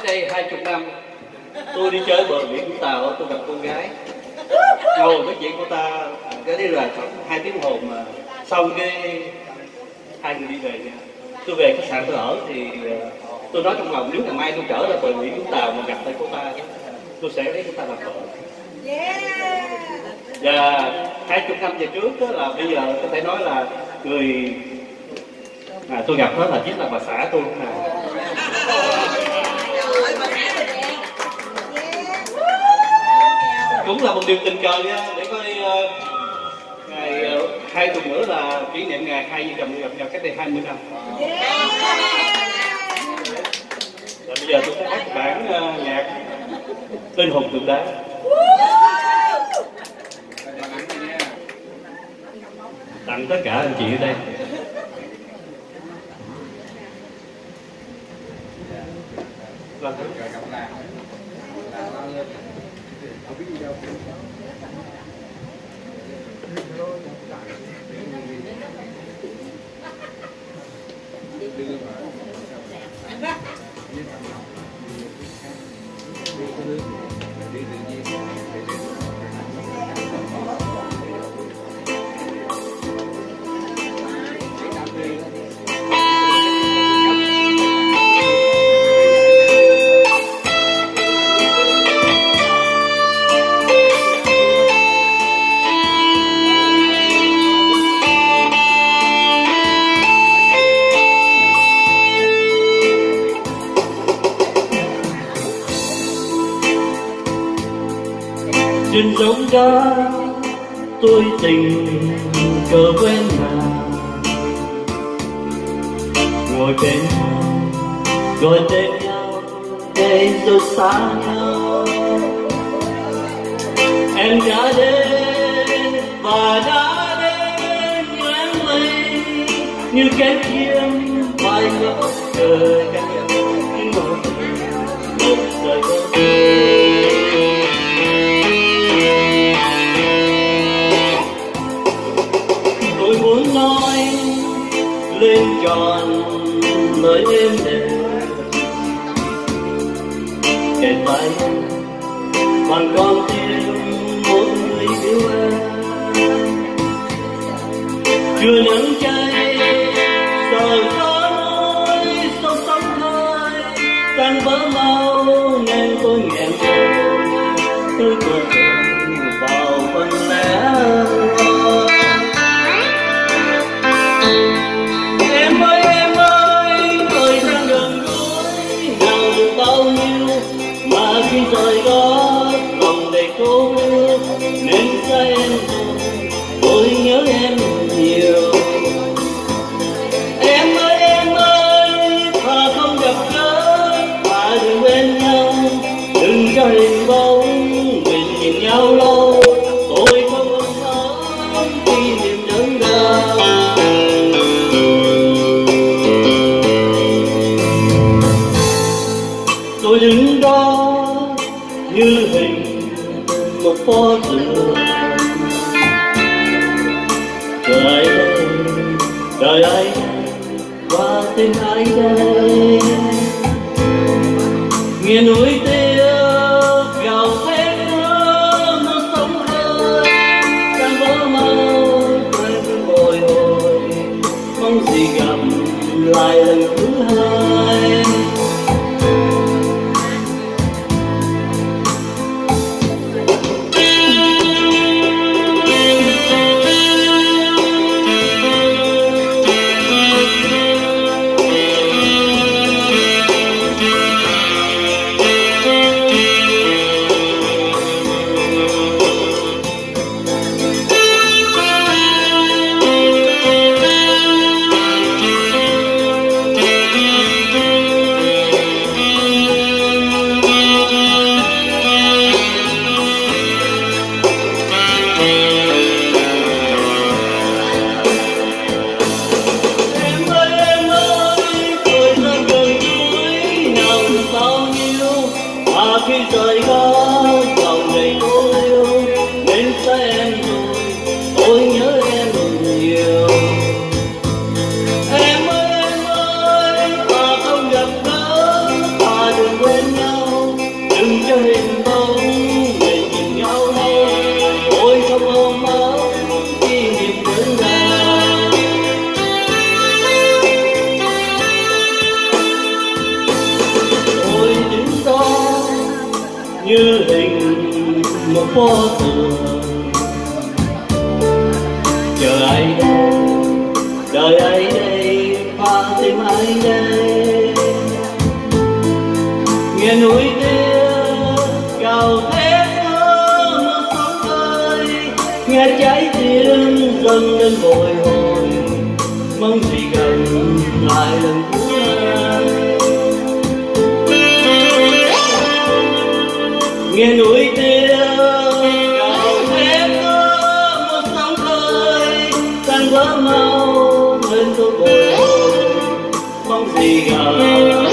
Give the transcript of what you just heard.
đây 20 năm tôi đi chơi bờ biển Vũng Tàu, tôi gặp con gái ngồi nói chuyện của ta, cái đấy là khoảng 2 tiếng hồ mà xong cái hai người đi về nha. Tôi về khách sạn tôi ở thì tôi nói trong lòng nếu ngày mai tôi trở ra bờ biển Vũng Tàu mà gặp tay cô ta, tôi sẽ lấy cô ta làm vợ. Và 20 năm về trước đó, là bây giờ có thể nói là người tôi gặp đó là chính là bà xã tôi nè. Cũng là một điều tình cờ nha, để coi ngày 2 tuần nữa là kỷ niệm ngày hai vợ chồng gặp nhau cách đây 20 năm. Và bây giờ tôi sẽ hát bản nhạc Linh Hồn Tượng Đá. Tặng tất cả anh chị ở đây. Trên giống đá tôi tình cờ quen nàng, ngồi bên nhau gọi tên nhau để rồi xa nhau. Em đã đến và đã đến như em lấy như cánh chim bay ngỡ trời cánh nhưng ngồi lúc rời tôi muốn nói lên tròn lời êm đềm kề tay còn con tim một người yêu em. Chưa nắng cháy giờ gió nỗi sâu sống hơi tan vỡ mau nên tôi nghẹn ngào tôi buồn vào phần lẽ. Khi rời đó lòng đầy cô đơn nên xa em rồi tôi nhớ em nhiều. Em ơi thà không gặp gỡ thà đừng bên nhau, đừng cho hình bóng mình nhìn nhau lâu tôi không nói khi niềm đớn đau. Tôi đứng đó như hình một pho tượng, trời ai và tên ai đây nghe núi tiêu gào thét nó sống hơi đang vỡ mau quên bồi hồi mong gì gặp lại lần thứ hai. Khi rời đó lòng đầy cô yêu nên xa em rồi tôi nhớ em nhiều. Em ơi thà không gặp gỡ thà đừng quên nhau. như hình một pho tượng. Chờ ai đây, đợi ai đây, pha tìm ai đây. Nghe núi kia gào thét mưa sóng ơi, nghe trái tim dâng lên bồi hồi, mong gì gần lại lần cuối. Nghe núi kia gào thét mưa sóng ơi, tan vỡ mau lên tôi bồi hồi, mong gì gần